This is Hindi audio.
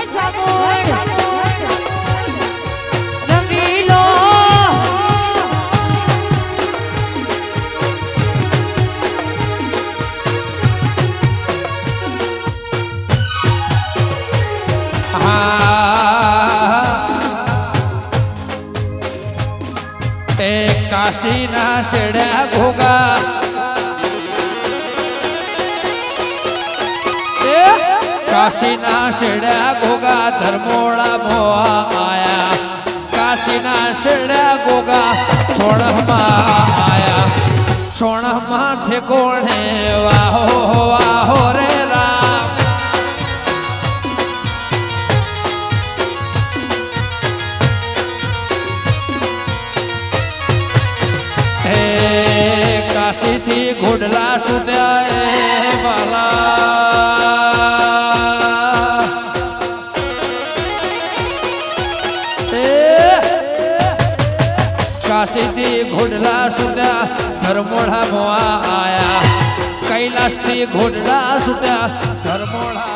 काशी ना सेड्या घोगा काशी ना सेड्या घोगा धर्मोड़ा मोआ आया काशी ना सेड्या घोगा छोड़ आया छोड़ माथे कोणे वाहो रे राम काशी थी घोडला सुद्या बाला काशी थी घोडला सुद्या धर्मोड़ा मोआ आया कैलाश थी घोडला सुद्या धर्मोड़ा